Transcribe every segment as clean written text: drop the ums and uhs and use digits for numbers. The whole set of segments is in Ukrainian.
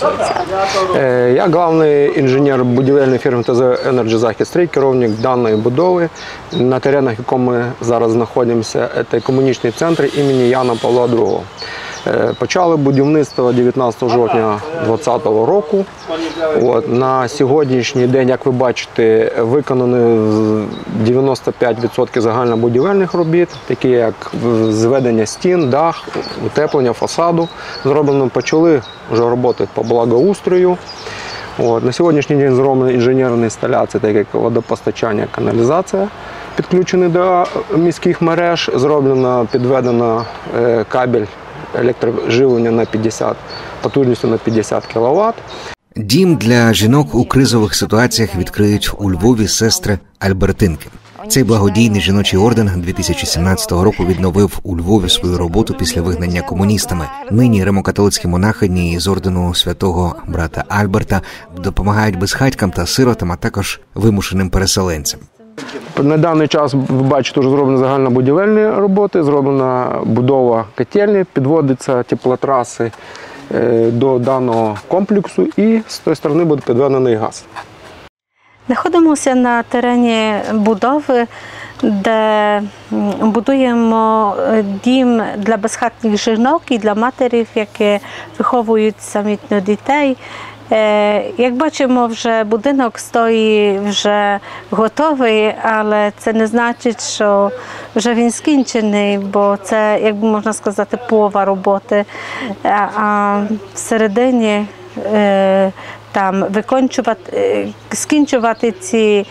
річниця? Я головний інженер будівельної фірми ТЗ «Енерджі-Захист-3», керівник даної будови. На теренах, в якому ми зараз знаходимося, це комунічний центр імені Яна Павла II. Почали будівництво 19 жовтня 2020 року. На сьогоднішній день, як ви бачите, виконано 95% загальнобудівельних робіт, такі як зведення стін, дах, утеплення фасаду. Почали вже роботи по благоустрою. На сьогоднішній день зроблені інженерні інсталяції, так як водопостачання, каналізація, підключені до міських мереж, підведено кабель електроживлення потужністю на 50 кВт. Дім для жінок у кризових ситуаціях відкриють у Львові сестри Альбертинки. Цей благодійний жіночий орден 2017 року відновив у Львові свою роботу після вигнання комуністами. Нині римокатолицькі монахині із ордену святого брата Альберта допомагають безхатькам та сиротам, а також вимушеним переселенцям. На даний час, ви бачите, вже зроблені загальнобудівельні роботи, зроблена будова котельні, підводяться теплотраси до даного комплексу і з тої сторони буде підведений газ. Знаходимося на терені будови, де будуємо дім для безхатніх жінок і для матерів, які виховують самітних дітей. Як бачимо, вже будинок стоїть вже готовий, але це не значить, що вже він скінчений, бо це, як можна сказати, полова роботи. А всередині там скінчувати ці,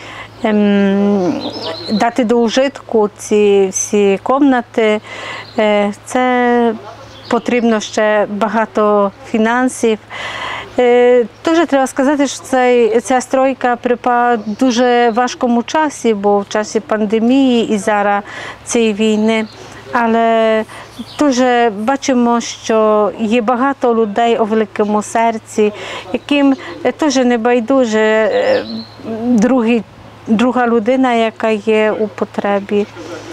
дати до ужитку ці всі кімнати, це потрібно ще багато фінансів. Теж треба сказати, що ця стройка припала в дуже важкому часі, бо в часі пандемії і зараз цієї війни. Але дуже бачимо, що є багато людей у великому серці, яким теж не байдуже друга людина, яка є у потребі.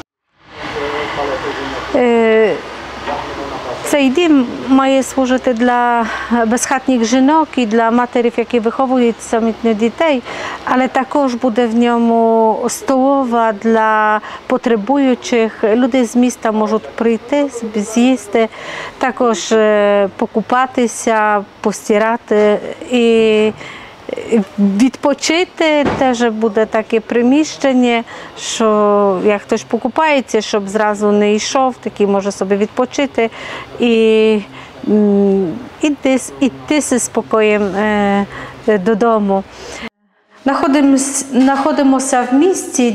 Цей дім має служити для безхатніх жінок і для матерів, які виховують самітних дітей, але також буде в ньому столова для потребуючих. Люди з міста можуть прийти, з'їсти, також покупатися, постирати і відпочити. Теж буде таке приміщення, що як хтось покупається, щоб зразу не йшов, такий може собі відпочити і йти зі спокоєм додому. Знаходимося в місті,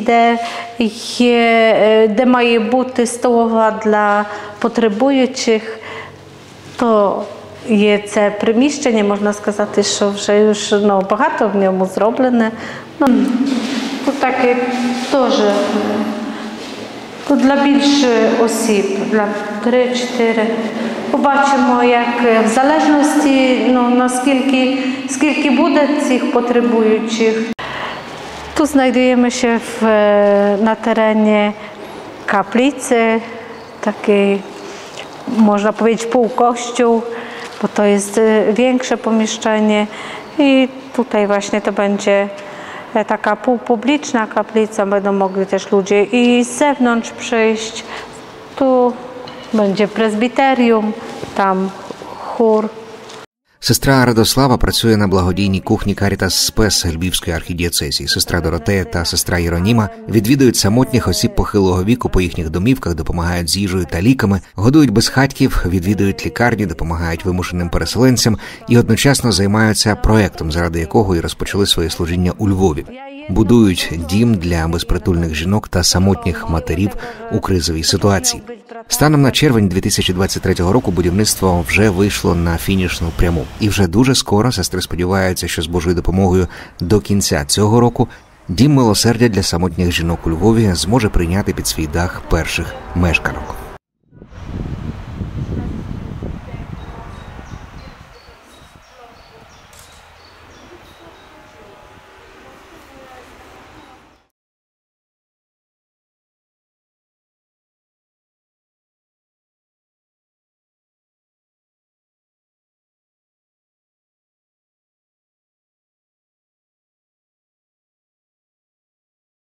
де має бути столова для потребуючих, то є це приміщення, можна сказати, що вже багато в ньому зроблене. Тут таке теж тут для більше осіб, для 3-4. Побачимо, як в залежності, скільки буде цих потребуючих. Тут знайдуємо ще на терені каплиці, такий, можна powiedzieć, półkościół, bo to jest większe pomieszczenie i tutaj właśnie to będzie taka półpubliczna kaplica, będą mogli też ludzie i z zewnątrz przyjść. Tu będzie prezbiterium, tam chór. Сестра Радослава працює на благодійній кухні Карітас Спес Львівської архідіоцезії. Сестра Доротея та сестра Єроніма відвідують самотніх осіб похилого віку по їхніх домівках, допомагають з їжею та ліками, годують безхатьків, відвідують лікарні, допомагають вимушеним переселенцям і одночасно займаються проектом, заради якого і розпочали своє служіння у Львові. Будують дім для безпритульних жінок та самотніх матерів у кризовій ситуації. Станом на червень 2023 року будівництво вже вийшло на фінішну пряму. І вже дуже скоро сестри сподіваються, що з Божою допомогою до кінця цього року Дім милосердя для самотніх жінок у Львові зможе прийняти під свій дах перших мешканок.